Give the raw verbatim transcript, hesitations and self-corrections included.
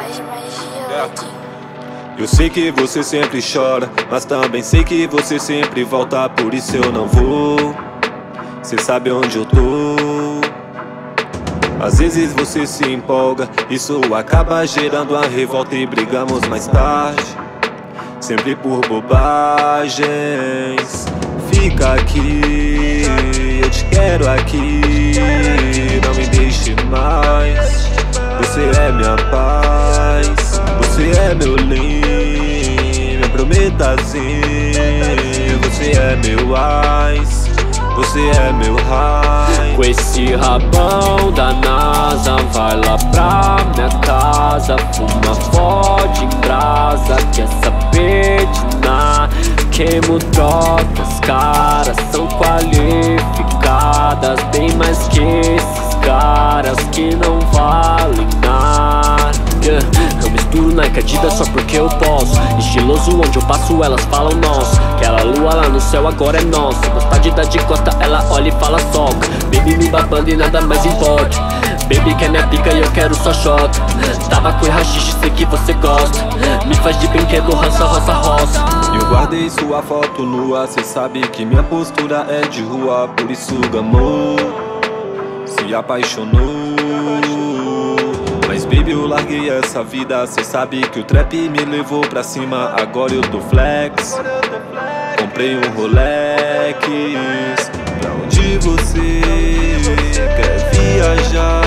Yeah. Eu sei que você sempre chora, mas também sei que você sempre volta. Por isso eu não vou, cê sabe onde eu tô. Às vezes você se empolga, isso acaba gerando uma revolta e brigamos mais tarde, sempre por bobagens. Fica aqui, eu te quero aqui, não me deixe mais. Você é minha paz, você é meu lean, me prometa sim. Você é meu ice, você é meu high. Com esse rabão da NASA, vai lá pra minha casa, fuma forte em brasa, quer saber de nada. Queimo drogas, caras são qualificadas, bem mais que esses caras que não valem nada. Yeah. Eu misturo Nike Adidas só porque eu posso, estiloso onde eu passo elas falam nossa. Aquela lua lá no céu agora é nossa. Gostar de dar de costa, ela olha e fala soca. Baby me babando e nada mais importa. Baby quer minha pica e eu quero só shot. Tabaco e rachixe, sei que você gosta. Me faz de brinquedo, roça, roça, roça. Eu guardei sua foto nua, cê sabe que minha postura é de rua. Por isso gamou, se apaixonou. Mas baby, eu larguei essa vida, cê sabe que o trap me levou pra cima. Agora eu tô flex, comprei um Rolex. Pra onde você quer viajar?